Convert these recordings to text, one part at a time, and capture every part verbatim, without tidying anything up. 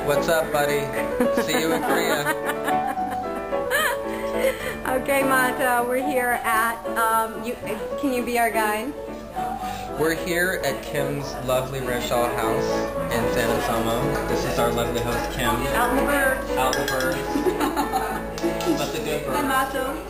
What's up, buddy? See you in Korea. Okay, Mato, we're here at, um, you, can you be our guide? We're here at Kim's lovely Rachel house in San Anselmo. This is our lovely host, Kim. Out in the birds. Out in the birds. But the good birds. Hi, Mato.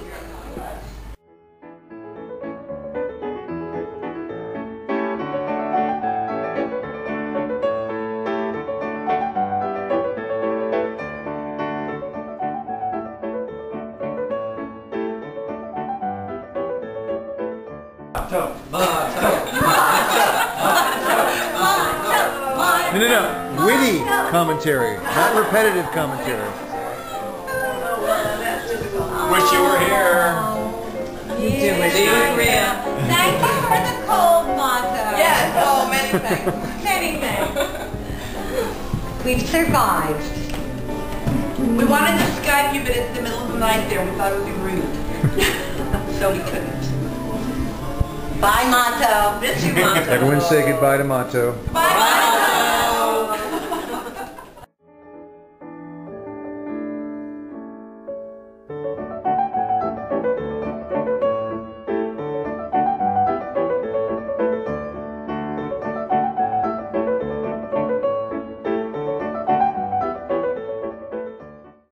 Mato, Mato, No, no, no. Witty commentary, not repetitive commentary. Wish you were here. Yeah. See you in Korea. Thank you for the cold, Mato. Yes, oh, many thanks. Many thanks. We've survived. We wanted to Skype you, but it's the middle of the night there. We thought it would be rude. So we couldn't. Bye, Mato. Miss you, Mato. Everyone say goodbye to Mato. Bye, Mato.